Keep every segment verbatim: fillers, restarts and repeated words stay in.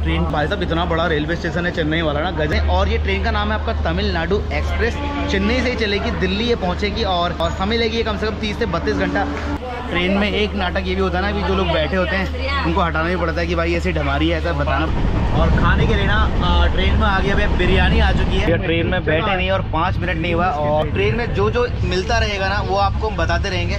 Train भाई साहब इतना बड़ा रेलवे स्टेशन है चेन्नई वाला ना गजे। और ये ट्रेन का नाम है आपका तमिलनाडु एक्सप्रेस। चेन्नई से ही चलेगी, दिल्ली ये पहुंचेगी और, और समय लेगी कम से कम तीस से बत्तीस घंटा। ट्रेन में एक नाटक ये भी होता है ना कि जो लोग बैठे होते हैं उनको हटाना भी पड़ता है कि भाई ऐसी ढमारी है, ऐसा बताना। और खाने के लिए ना ट्रेन में आ गया भाई बिरयानी आ चुकी है। ट्रेन में बैठे नहीं और पाँच मिनट नहीं हुआ और ट्रेन में जो जो मिलता रहेगा ना वो आपको हम बताते रहेंगे।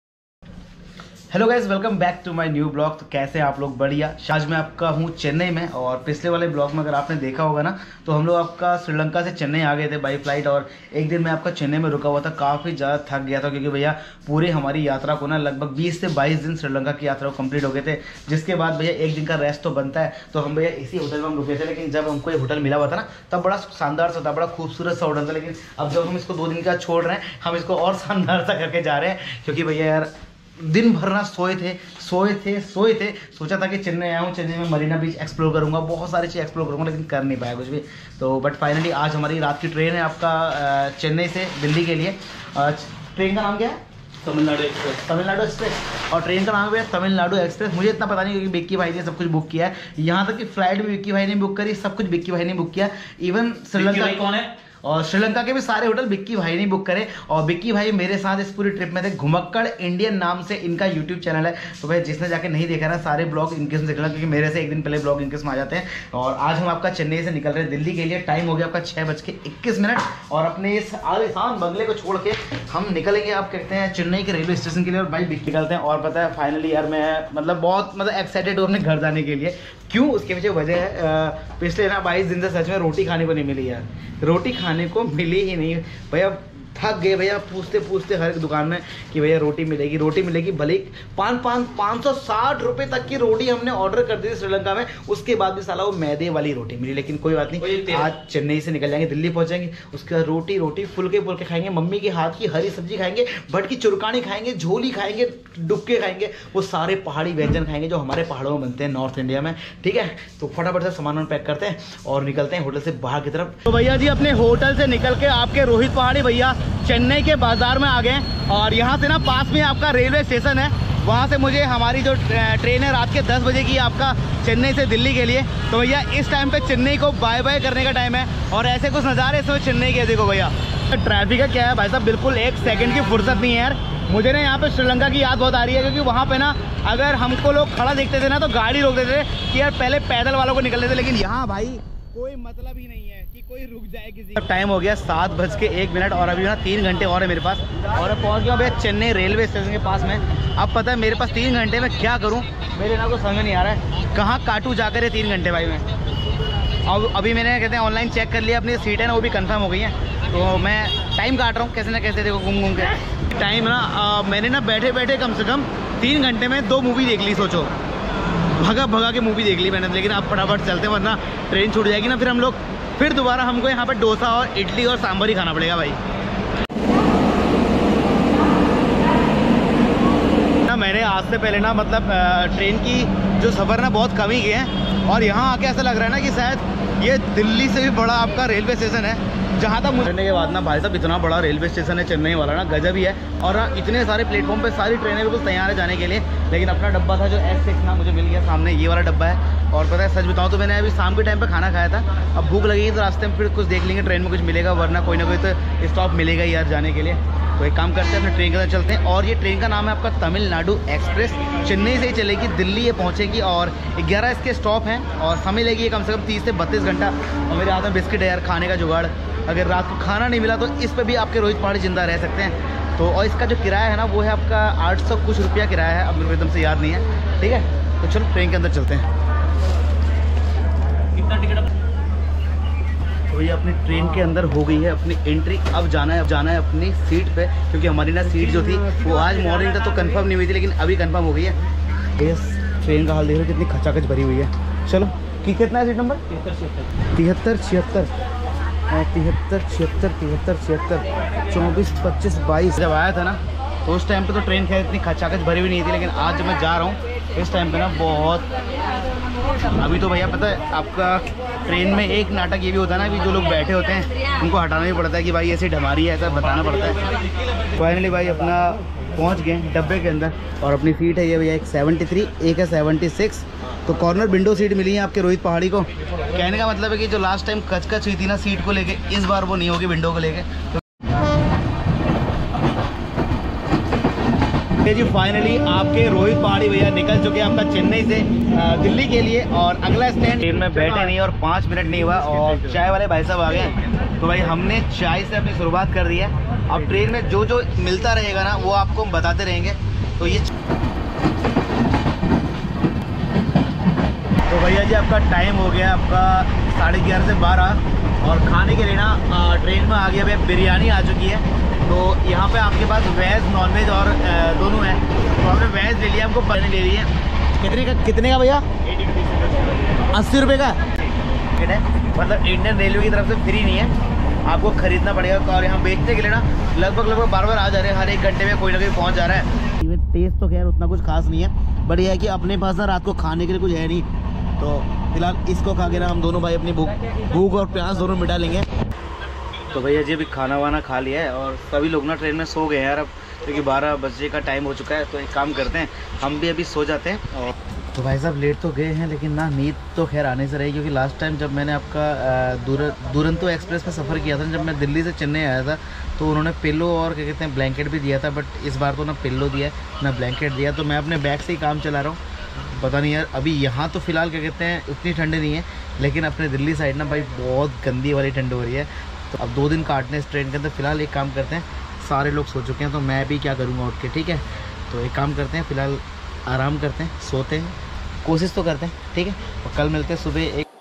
Hello guys, welcome back to my new blog. तो कैसे हैं आप लोग? बढ़िया। आज मैं आपका हूँ चेन्नई में और पिछले वाले ब्लॉग में अगर आपने देखा होगा ना तो हम लोग आपका श्रीलंका से चेन्नई आ गए थे बाई फ्लाइट। और एक दिन मैं आपका चेन्नई में रुका हुआ था, काफ़ी ज़्यादा थक गया था क्योंकि भैया पूरे हमारी यात्रा को ना लगभग बीस से बाईस दिन श्रीलंका की यात्रा को कंप्लीट हो गए थे। जिसके बाद भैया एक दिन का रेस्ट तो बनता है, तो हम भैया इसी होटल में हम रुके थे। लेकिन जब हमको ये होटल मिला हुआ था ना तब बड़ा शानदार सा था, बड़ा खूबसूरत सा होटल था। लेकिन अब जब हम इसको दो दिन का छोड़ रहे हैं हम इसको और शानदार सा करके जा रहे हैं क्योंकि भैया यार दिन भर ना सोए थे सोए थे सोए थे सोचा था कि चेन्नई आया हूँ, चेन्नई में मरीना बीच एक्सप्लोर करूँगा, बहुत सारी चीज़ एक्सप्लोर करूँगा, लेकिन कर नहीं पाया कुछ भी। तो बट फाइनली आज हमारी रात की ट्रेन है आपका चेन्नई से दिल्ली के लिए। ट्रेन का नाम क्या है? तमिलनाडु एक्सप्रेस। तमिलनाडु एक्सप्रेस। और ट्रेन का नाम है तमिलनाडु एक्सप्रेस। मुझे इतना पता नहीं क्योंकि बिक्की भाई ने सब कुछ बुक किया है। यहाँ तक कि फ्लाइट भी बिक्की भाई ने बुक करी, सब कुछ बिक्की भाई ने बुक किया। इवन श्रीलंका कौन है? और श्रीलंका के भी सारे होटल बिक्की भाई ने बुक करे। और बिक्की भाई मेरे साथ इस पूरी ट्रिप में थे। घुमक्कड़ इंडियन नाम से इनका यूट्यूब चैनल है। तो भाई जिसने जाके नहीं देखा ना सारे ब्लॉग इनके से देखना, क्योंकि मेरे से एक दिन पहले ब्लॉग इनके में आ जाते हैं। और आज हम आपका चेन्नई से निकल रहे हैं दिल्ली के लिए। टाइम हो गया आपका छः बज के इक्कीस मिनट और अपने इस आलिशान बंगले को छोड़ के हम निकलेंगे आप कहते हैं चेन्नई के रेलवे स्टेशन के लिए। और भाई बिक्की निकलते हैं। और पता है फाइनली यार मैं मतलब बहुत मतलब एक्साइटेड हूँ अपने घर जाने के लिए। क्यों? उसके पीछे वजह है पिछले ना बाईस दिन से सच में रोटी खाने को नहीं मिली यार, रोटी खाने को मिली ही नहीं भैया। थक गए भैया पूछते पूछते हर एक दुकान में कि भैया रोटी मिलेगी रोटी मिलेगी। भले पाँच पाँच पाँच सौ साठ रुपये तक की रोटी हमने ऑर्डर कर दी थी श्रीलंका में, उसके बाद भी साला वो मैदे वाली रोटी मिली। लेकिन कोई बात नहीं, आज चेन्नई से निकल जाएंगे, दिल्ली पहुंचेंगे, उसके बाद रोटी रोटी फुलके फुलके खाएंगे, मम्मी के हाथ की हरी सब्जी खाएंगे, भट की चुरकानी खाएंगे, झोली खाएंगे, डुबके खाएंगे, वो सारे पहाड़ी व्यंजन खाएंगे जो हमारे पहाड़ों में बनते हैं नॉर्थ इंडिया में। ठीक है, तो फटाफट से सामान पैक करते हैं और निकलते हैं होटल से बाहर की तरफ। तो भैया जी अपने होटल से निकल के आपके रोहित पहाड़ी भैया चेन्नई के बाजार में आ गए। और यहाँ से ना पास में आपका रेलवे स्टेशन है, वहाँ से मुझे हमारी जो ट्रेन है रात के दस बजे की आपका चेन्नई से दिल्ली के लिए। तो भैया इस टाइम पे चेन्नई को बाय बाय करने का टाइम है और ऐसे कुछ नज़ारे इसमें चेन्नई के। देखो भैया ट्रैफिक का क्या है भाई साहब, बिल्कुल एक सेकंड की फुर्सत नहीं है यार। मुझे ना यहाँ पे श्रीलंका की याद बहुत आ रही है क्योंकि वहाँ पे ना अगर हमको लोग खड़ा देखते थे ना तो गाड़ी रोक देते थे कि यार पहले पैदल वालों को निकलते थे। लेकिन यहाँ भाई कोई मतलब ही नहीं है कि कोई रुक जाए किसी। टाइम हो गया सात बज के एक मिनट और अभी ना तीन घंटे और है मेरे पास और अब पहुँच गया भैया चेन्नई रेलवे स्टेशन के पास में। अब पता है मेरे पास तीन घंटे में क्या करूँ, मेरे ना कुछ समझ नहीं आ रहा है कहाँ काटूँ जाकर ये तीन घंटे भाई मैं। अब अभी मैंने कहते हैं ऑनलाइन चेक कर लिया, अपनी सीट है ना वो भी कंफर्म हो गई है। तो मैं टाइम काट रहा हूँ कैसे ना कैसे, देखो घूम घूम के टाइम ना आ, मैंने ना बैठे बैठे कम से कम तीन घंटे में दो मूवी देख ली। सोचो भगा भगा के मूवी देख ली मैंने। लेकिन आप फटाफट चलते हैं वरना ट्रेन छूट जाएगी ना, फिर हम लोग फिर दोबारा हमको यहाँ पर डोसा और इडली और सांभर ही खाना पड़ेगा भाई। ना मैंने आज से पहले ना मतलब ट्रेन की जो सफ़र ना बहुत कम ही किए हैं और यहाँ आके ऐसा लग रहा है ना कि शायद ये दिल्ली से भी बड़ा आपका रेलवे स्टेशन है। जहाँ तक मुझे के बाद ना भाई साहब इतना बड़ा रेलवे स्टेशन है चेन्नई वाला ना गजब ही है। और ना इतने सारे प्लेटफॉर्म पे सारी ट्रेनें बिल्कुल तैयार है जाने के लिए। लेकिन अपना डब्बा था जो एस सिक्स ना मुझे मिल गया, सामने ये वाला डब्बा है। और पता है सच बताऊँ तो मैंने अभी शाम के टाइम पे खाना खाया था, अब भूख लगेगी तो रास्ते में फिर कुछ देख लेंगे ट्रेन में कुछ मिलेगा, वरना कोई ना कोई तो स्टॉप मिलेगा ही यार जाने के लिए। तो एक काम करते हैं अपने ट्रेन के अंदर चलते हैं। और ये ट्रेन का नाम है आपका तमिलनाडु एक्सप्रेस। चेन्नई से ही चलेगी, दिल्ली ये पहुँचेगी और ग्यारह इसके स्टॉप हैं और समय लेगी कम से कम तीस से बत्तीस घंटा। और मेरे हाथ में बिस्किट है यार खाने का जुगाड़, अगर रात को खाना नहीं मिला तो इस पर भी आपके रोहित पहाड़ी जिंदा रह सकते हैं। तो और इसका जो किराया है ना वो है आपका आठ सौ कुछ रुपया किराया है, अब मेरे को एकदम से याद नहीं है। ठीक है, तो चलो ट्रेन के अंदर चलते हैं। कितना टिकट? तो भैया अपनी ट्रेन के अंदर हो गई है अपनी एंट्री। अब जाना है अब जाना है अपनी सीट पे, क्योंकि हमारी ना सीट जो थी वो आज मॉर्निंग तक तो कंफर्म नहीं हुई थी, लेकिन अभी कंफर्म हो गई है। इस ट्रेन का हाल देख रहे हो कितनी खचाखच भरी हुई है। चलो कि कितना है सीट नंबर? तिहत्तर छिहत्तर तिहत्तर छिहत्तर तिहत्तर छिहत्तर चौबीस पच्चीस बाईस। जब आया था ना तो उस टाइम पे तो ट्रेन खैर इतनी खचाखच भरी हुई नहीं थी, लेकिन आज जब मैं जा रहा हूँ इस टाइम पे ना बहुत। अभी तो भैया पता है आपका ट्रेन में एक नाटक ये भी होता है ना कि जो लोग बैठे होते हैं उनको हटाना भी पड़ता है कि भाई ऐसी ढमारी है, ऐसा बताना पड़ता है। फाइनली भाई अपना पहुंच गए डब्बे के अंदर और अपनी सीट है ये भैया एक सेवेंटी थ्री, एक है सेवेंटी सिक्स। तो कॉर्नर विंडो सीट मिली है आपके रोहित पहाड़ी को। कहने का मतलब है कि जो लास्ट टाइम कचकच हुई थी ना सीट को लेके, इस बार वो नहीं होगी विंडो को लेके। तो जी फाइनली आपके रोहित पहाड़ी भैया निकल चुके हैं आपका चेन्नई से दिल्ली के लिए। और अगला स्टैंड ट्रेन में बैठे नहीं और पाँच मिनट नहीं हुआ और चाय वाले भाई साहब आ गए। तो भाई हमने चाय से अपनी शुरुआत कर दी है। अब ट्रेन में जो जो मिलता रहेगा ना वो आपको हम बताते रहेंगे। तो ये तो भैया जी आपका टाइम हो गया आपका साढ़े ग्यारह से बारह और खाने के लिए ना ट्रेन में आ गया भैया बिरयानी आ चुकी है। तो यहाँ पे आपके पास वेज नॉनवेज और दोनों है। तो हमने वेज ले लिया, हमको पनीर ले रही है। कितने का कितने का भैया? अस्सी रुपये का टिकट है, मतलब इंडियन रेलवे की तरफ से फ्री नहीं है, आपको खरीदना पड़ेगा। और यहाँ बेचने के लिए ना लगभग लगभग बार बार आ जा रहे हैं, हर एक घंटे में कोई ना कोई पहुँच जा रहा है। टेस्ट तो खैर उतना कुछ खास नहीं है, बट यह है कि अपने पास ना रात को खाने के लिए कुछ है नहीं। तो फिलहाल इसको खा के ना हम दोनों भाई अपनी भूख भूख और प्यास दोनों मिटा लेंगे। तो भैया जी अभी खाना वाना खा लिया है और सभी लोग ना ट्रेन में सो गए हैं यार अब, क्योंकि बारह बजे का टाइम हो चुका है। तो एक काम करते हैं हम भी अभी सो जाते हैं। और तो भाई साहब लेट तो गए हैं लेकिन ना नींद तो खैर आने से रही, क्योंकि लास्ट टाइम जब मैंने आपका दूर दुरंतो एक्सप्रेस में सफ़र किया था, जब मैं दिल्ली से चेन्नई आया था, तो उन्होंने पिल्लो और क्या कहते हैं ब्लैंकेट भी दिया था। बट इस बार तो ना पिल्लो दिया ना ब्लैंकेट दिया। तो मैं अपने बैग से ही काम चला रहा हूँ। पता नहीं यार अभी यहाँ तो फ़िलहाल क्या कहते हैं उतनी ठंडी नहीं है, लेकिन अपने दिल्ली साइड ना भाई बहुत गंदी वाली ठंड हो रही है। तो अब दो दिन काटने इस ट्रेन के अंदर। फ़िलहाल एक काम करते हैं, सारे लोग सो चुके हैं तो मैं भी क्या करूँगा उठ के, ठीक है। तो एक काम करते हैं फ़िलहाल आराम करते हैं, सोते हैं, कोशिश तो करते हैं, ठीक है। और कल मिलते हैं सुबह एक।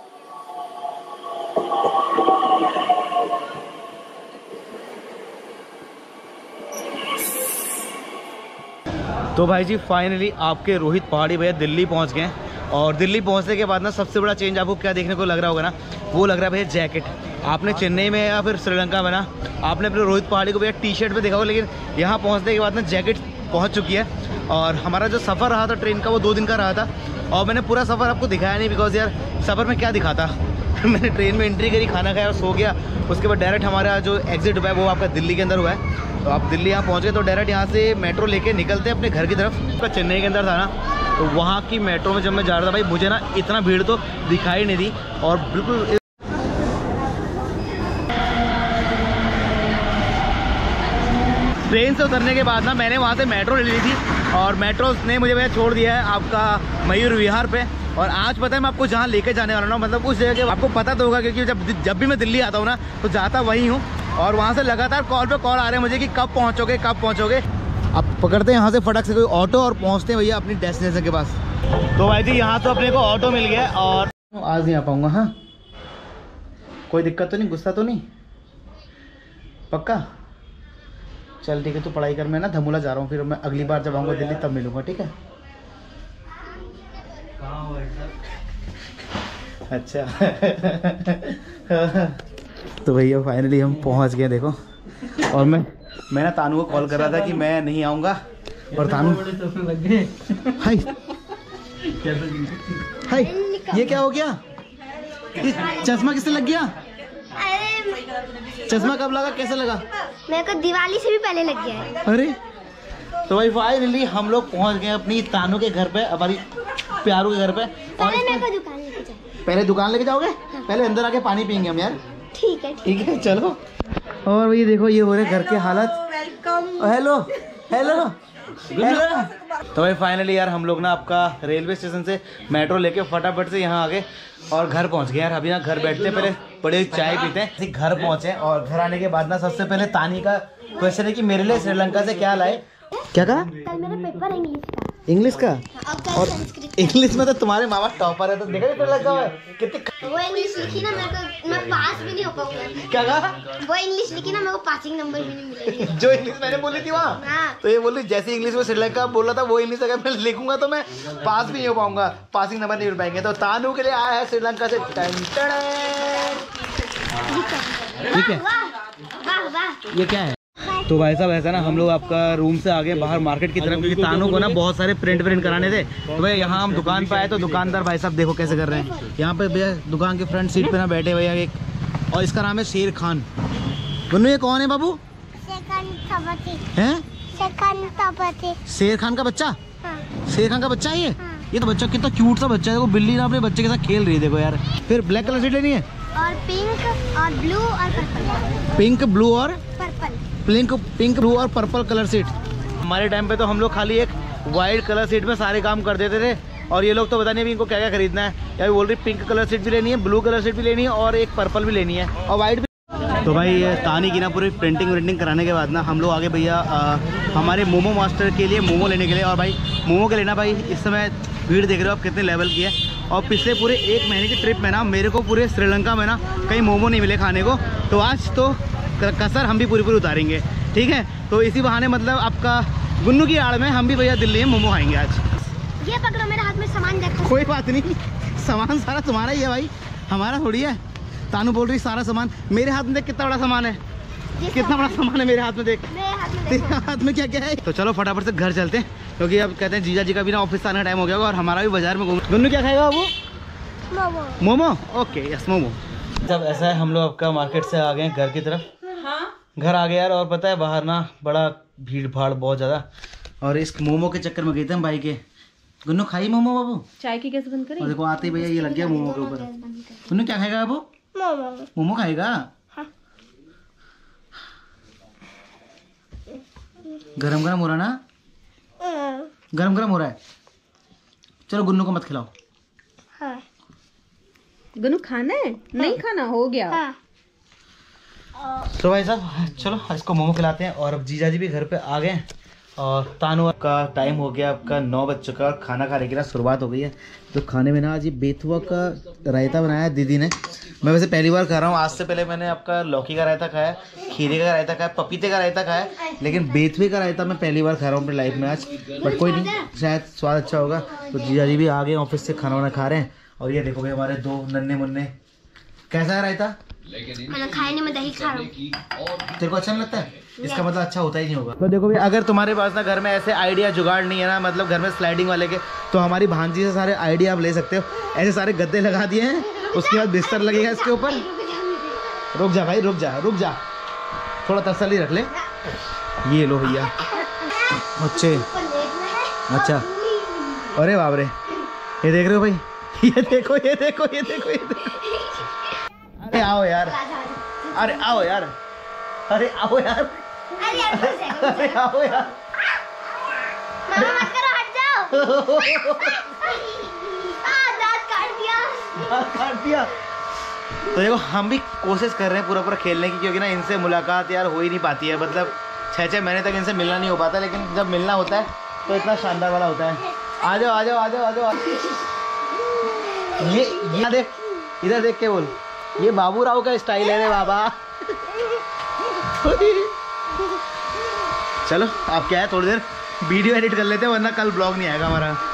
तो भाई जी फाइनली आपके रोहित पहाड़ी भैया दिल्ली पहुंच गए हैं। और दिल्ली पहुंचने के बाद ना सबसे बड़ा चेंज आपको क्या देखने को लग रहा होगा ना, वो लग रहा है भैया जैकेट। आपने चेन्नई में या फिर श्रीलंका में ना आपने अपने रोहित पहाड़ी को भैया टी शर्ट पे देखा होगा, लेकिन यहाँ पहुँचने के बाद ना जैकेट पहुँच चुकी है। और हमारा जो सफ़र रहा था ट्रेन का वो दो दिन का रहा था और मैंने पूरा सफ़र आपको दिखाया नहीं, बिकॉज यार सफ़र में क्या दिखाता मैंने ट्रेन में एंट्री करी, खाना खाया और सो गया। उसके बाद डायरेक्ट हमारा जो एग्जिट हुआ है वो आपका दिल्ली के अंदर हुआ है। तो आप दिल्ली यहाँ पहुँचे तो डायरेक्ट यहाँ से मेट्रो लेके निकलते हैं अपने घर की तरफ। तो चेन्नई के अंदर था ना, तो वहाँ की मेट्रो में जब मैं जा रहा था भाई मुझे ना इतना भीड़ तो दिखाई नहीं दी। और बिल्कुल ट्रेन से उतरने के बाद ना मैंने वहाँ से मेट्रो ले ली थी और मेट्रो ने मुझे भैया छोड़ दिया है आपका मयूर विहार पे। और आज पता है मैं आपको जहाँ लेके जाने वाला हूँ, मतलब उस जगह के आपको पता तो होगा, क्योंकि जब जब भी मैं दिल्ली आता हूँ ना तो जाता वहीं हूँ। और वहाँ से लगातार कॉल पे कॉल आ रहे हैं मुझे कि कब पहुँचोगे कब पहुँचोगे। अब पकड़ते हैं यहाँ से फटक से कोई ऑटो और पहुँचते हैं भैया अपनी डेस्टिनेशन के पास। तो भाई जी यहाँ तो अपने को ऑटो मिल गया और आज नहीं आ पाऊँगा। हाँ कोई दिक्कत तो नहीं, गुस्सा तो नहीं, पक्का? चल ठीक है, तू पढ़ाई कर, मैं ना धमूला जा रहा हूँ, फिर मैं अगली बार जब आऊँगा दिल्ली तब मिलूँगा, ठीक है? अच्छा तो भैया फाइनली हम पहुँच गए देखो। और मैं मैं ना तानू को कॉल कर रहा था कि मैं नहीं आऊँगा और तानू हाय हाय ये क्या हो गया? ये चश्मा किससे लग गया? चश्मा कब लगा, कैसे लगा? मेरे को दिवाली से भी पहले लग गया है। अरे तो भाई फाइनली हम लोग पहुंच गए अपनी तानू के घर पे, हमारी प्यारू के घर पे। और पहले मेरे को दुकान लेके जाओ। पहले दुकान लेके जाओगे? हाँ। पहले अंदर आके पानी पियेंगे हम यार। ठीक है ठीक है चलो। और ये देखो ये हो रहे घर के हालत। Hello hello hello. तो भाई फाइनली यार हम लोग ना आपका रेलवे स्टेशन से मेट्रो लेके फटाफट से यहाँ आ गए और घर पहुँच गए यार। अभी ना घर बैठते पहले बड़े चाय पीते हैं, घर पहुँचे। और घर आने के बाद ना सबसे पहले तानी का क्वेश्चन है कि मेरे लिए श्रीलंका से क्या लाए। क्या कहा? कल मेरा पेपर इंग्लिश का। इंग्लिश का? और इंग्लिश में तो तुम्हारे मामा टॉपर है, तो देखा नहीं लगा हुआ है कितने। वो इंग्लिश लिखी ना मेरे को, मैं पास भी नहीं हो पाऊंगा। क्या कहा? वो इंग्लिश लिखी ना मेरे को पासिंग नंबर भी नहीं मिलेगा। जो इंग्लिश मैंने बोली थी वहाँ। हाँ। तो ये बोली जैसी इंग्लिश में श्रीलंका बोला था वो इंग्लिश अगर मैं लिखूंगा तो मैं पास भी नहीं हो पाऊंगा, पासिंग नंबर नहीं मिल पाएंगे। तो तानू के लिए आया है श्रीलंका से। ठीक है वाह वाह। ये क्या है? तो भाई साहब ऐसा ना हम लोग आपका रूम से आ गए बाहर मार्केट की तरफ, क्योंकि तानू को ना बहुत सारे प्रिंट प्रिंट कराने थे। तो भाई यहाँ हम दुकान पे आए तो दुकानदार भाई साहब देखो कैसे कर रहे हैं। यहाँ पे भैया दुकान के फ्रंट सीट पे ना बैठे भैया एक, और इसका नाम है शेर खान। दोनों ये कौन है बाबू? हैं? शेर खान का बच्चा। शेर खान का बच्चा? हाँ। शेर खान का बच्चा है ये? हाँ। ये तो बच्चा कितना क्यूट सा बच्चा है। देखो बिल्ली ना अपने बच्चे के साथ खेल रही है, देखो यार। फिर ब्लैक कलर सीट लेनी है और पिंक और ब्लू और पर्पल। पिंक ब्लू और पर्पल। पिंक पिंक ब्लू और पर्पल कलर सीट। हमारे टाइम पे तो हम लोग खाली एक वाइट कलर सीट में सारे काम कर देते थे, और ये लोग तो पता नहीं अभी इनको क्या क्या खरीदना है। यार बोल रही पिंक कलर सीट भी लेनी है, ब्लू कलर सीट भी लेनी है और एक पर्पल भी लेनी है और वाइट भी। तो भाई ये तानी की ना पूरी प्रिंटिंग व्रिंटिंग कराने के बाद ना हम लोग आगे भैया हमारे मोमो मास्टर के लिए मोमो लेने के लिए। और भाई मोमो के लेना भाई इस समय भीड़ देख रहे हो आप कितने लेवल की है। और पिछले पूरे एक महीने की ट्रिप में ना मेरे को पूरे श्रीलंका में ना कहीं मोमो नहीं मिले खाने को, तो आज तो कसर हम भी पूरी पूरी उतारेंगे, ठीक है। तो इसी बहाने मतलब आपका गुन्नू की आड़ में हम भी भैया दिल्ली में मोमो खाएंगे आज। ये पकड़ो, मेरे हाथ में सामान देखो। कोई बात नहीं, सामान सारा तुम्हारा ही है भाई, हमारा थोड़ी है। तानू बोल रही सारा सामान मेरे हाथ में देख, कितना बड़ा सामान है, कितना बड़ा सामान है मेरे हाथ में देख। मेरे हाथ में तेरे हाथ में क्या क्या है। तो चलो फटाफट से घर चलते हैं, क्योंकि अब कहते हैं जीजा जी का भी ना ऑफिस आने का टाइम हो गया और हमारा भी बाजार में घूम। गुन्नू क्या खाएगा वो? मोमो। Momo, okay yes momo. जब ऐसा है हम लोग आपका मार्केट से आ गए घर की तरफ। हाँ घर आ गए यार, और पता है बाहर ना बड़ा भीड़ भाड़ बहुत ज़्यादा, और इस मोमो के चक्कर में गए थे हम भाई के। गुन्नू खाई मोमो बाबू? चाय की कैसे बंद करें? और देखो आते ही भैया ये लग गया मोमो के ऊपर। गुन्नू क्या खाएगा बाबू? मोमो। मोमो खाएगा? हाँ। गरम गरम हो रहा ना? गरम गरम हो रहा है। चलो गुन्नू को मत खिलाओ। हाँ। गुन्नू खाना है? नहीं खाना, हो गया। हाँ। तो भाई साहब चलो इसको मोमो खिलाते हैं। और अब जीजा जी भी घर पे आ गए, और तानू का टाइम हो गया, आपका नौ बज चुका है, खाना खाने की ना शुरुआत हो गई है। तो खाने में ना आज ये बेथुआ का रायता बनाया है दीदी ने। मैं वैसे पहली बार खा रहा हूँ, आज से पहले मैंने आपका लौकी का रायता खाया, खीरे का रायता खाया, पपीते का रायता खाया, लेकिन बेथुए का रायता मैं पहली बार खा रहा हूँ अपनी लाइफ में आज। बट कोई नहीं, शायद स्वाद अच्छा होगा। तो जीजा जी भी आ गए ऑफिस से, खाना वाना खा रहे हैं। और ये देखो भाई हमारे दो नन्हे मुन्ने। कैसा है रायता? मैं खाने में दही खा रहा हूँ। तेरे को अच्छा नहीं लगता है? इसका मतलब अच्छा होता ही नहीं होगा। तो देखो भाई अगर तुम्हारे पास ना घर में ऐसे आइडिया जुगाड़ नहीं है ना, मतलब घर में स्लाइडिंग वाले के, तो हमारी भांजी से सारे आइडिया आप ले सकते हो। ऐसे सारे गद्दे लगा दिए हैं, उसके बाद बिस्तर लगेगा इसके ऊपर। रुक जा भाई, रुक जा रुक जा, थोड़ा तसल्ली रख ले। ये लो भैया। अच्छे अच्छा, अरे बाप रे, ये देख रहे हो भाई, ये देखो ये देखो ये देखो ये देखो। अरे आओ यार, अरे आओ यार, अरे आओ यार, अरे यार घुस जाएगा। अरे आओ यार। मामा मत करो, हट जाओ। आ, दांत काट दिया। दांत काट दिया। तो देखो हम भी कोशिश कर रहे हैं पूरा पूरा खेलने की, क्योंकि ना इनसे मुलाकात यार हो ही नहीं पाती है। मतलब छः छः महीने तक इनसे मिलना नहीं हो पाता, लेकिन जब मिलना होता है तो इतना शानदार वाला होता है। आ जाओ आ जाओ आ जाओ आ जाओ। ये ये देख, इधर देख के बोल, ये बाबू राव का स्टाइल है रे बाबा। चलो आप क्या है, थोड़ी देर वीडियो एडिट कर लेते हैं, वरना कल ब्लॉग नहीं आएगा हमारा।